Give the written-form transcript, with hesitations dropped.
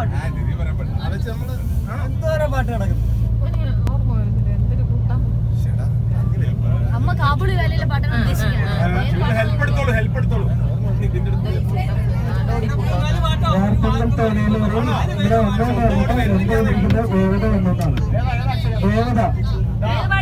പാട്ട് കിടക്കും. അമ്മ കാബൂളി വാലിയിലെ പാട്ടാണ് ഉദ്ദേശിക്കുന്നത്. വേഗത